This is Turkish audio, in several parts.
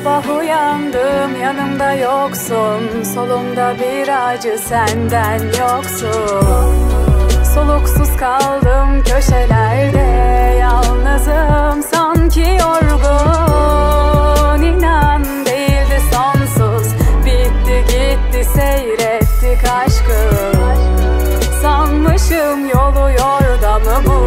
sabah uyandım, yanımda yoksun. Solumda bir acı, senden yoksun. Soluksuz kaldım köşelerde, yalnızım sanki yorgun. İnan değildi sonsuz, bitti gitti seyrettik aşkı. Sanmışım yolu yordamı bu.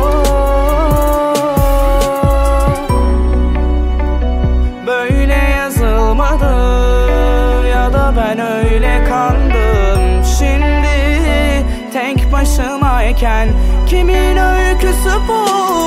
Böyle yazılmadı ya da ben öyle kandım. Şimdi tek başımayken kimin öyküsü bu?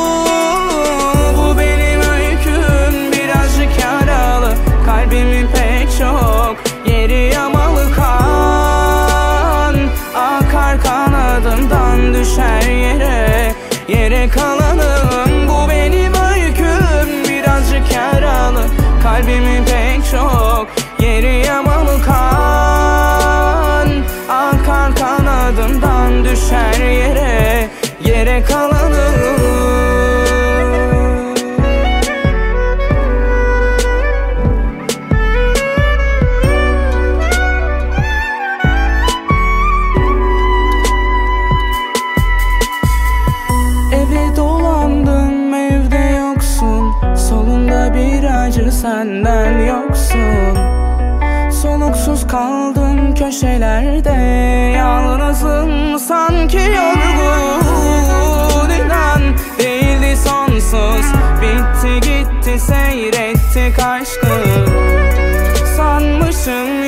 Bu benim öyküm, birazcık yaralı. Kalbimin pek çok yeri yamalı, kan akar kanadından düşer yere. Yere kalanım, bu benim öyküm, birazcık yaralı. Kalbimin pek çok yeri yamalı, kan akar kanadından düşer yere. Yere kalanım. Eve dolandım, evde yoksun. Solumda bir acı, senden yoksun. Soluksuz kaldım köşelerde, yalnızım sanki yorgun. İnan değildi sonsuz, bitti gitti seyrettik aşkı. Sanmışım